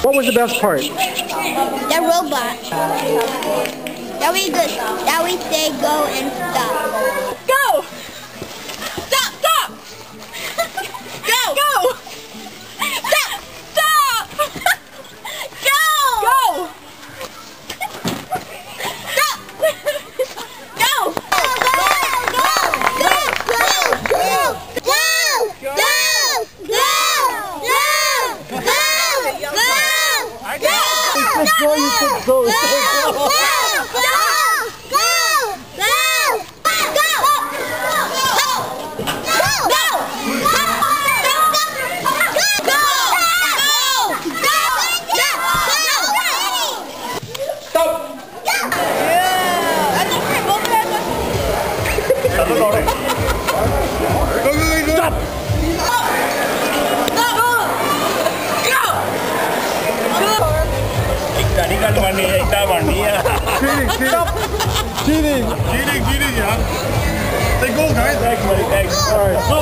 What was the best part? The robot. That we say go and stop. Go! Stop! Stop! Go! Go! Stop! Stop! Go! Go! Stop! Go! Before you said go. Cheating! Cheating, yeah. They go, guys. Thanks, buddy. Thanks. All right. Go!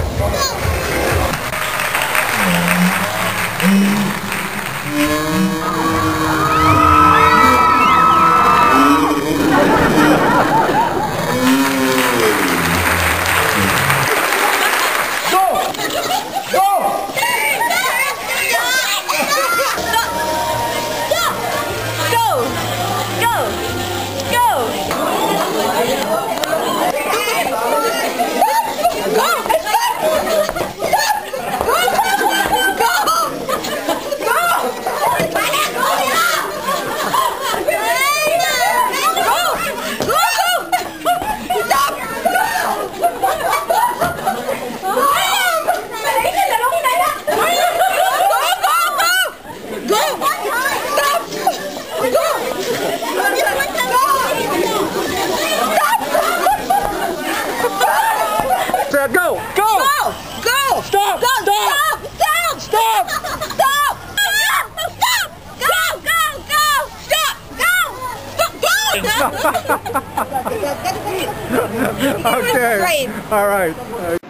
Go! Go! Go! Go! Stop! Stop! Stop! Stop! Stop! Stop! Stop! Go! Go! Go! Stop! Go! Go! Okay. Great. All right.